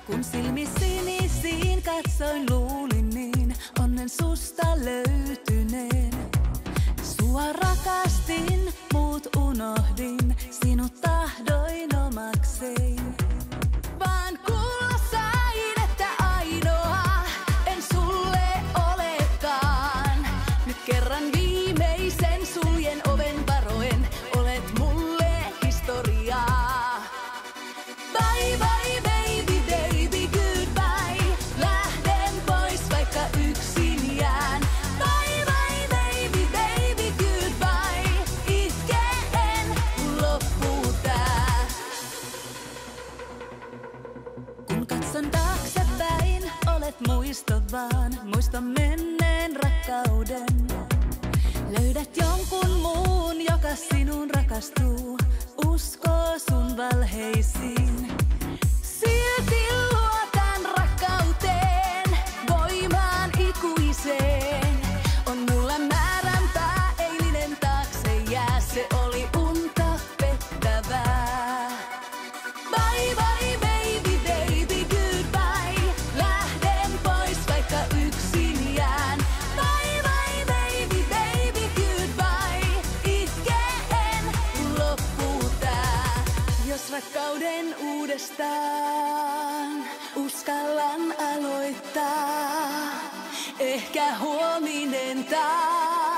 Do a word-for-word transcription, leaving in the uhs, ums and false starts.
Kun silmi sinisiin katsoin, luulin niin onnen susta löytyneen. Sua rakastin, muut unohdin, sinut tahdoin omakseen. Vaan kuulla sain, että ainoa en sulle olekaan. Nyt kerran viimeisen suljen oven varoen, olet mulle historiaa. Bye bye baby, baby goodbye. Lähden pois vaikka yksin jään. Bye bye baby, baby goodbye. Itkeen kun loppuu tää. Kun katson taaksepäin, olet muisto vaan. Muista menneen rakkauden. Löydät jonkun muun, joka sinun rakastuu. Uskoo sun valheisiin. Silti luotan rakkauteen, voimaan ikuiseen. On mulla määränpää, eilinen taakse jää. Se oli unta pettävää. Bye bye baby, baby goodbye. Lähden pois vaikka yksin jään. Bye bye baby, baby goodbye. Itkeen kun loppuu tää. Jos rakkauden uudestaan uskallan aloittaa, ehkä huominen taas.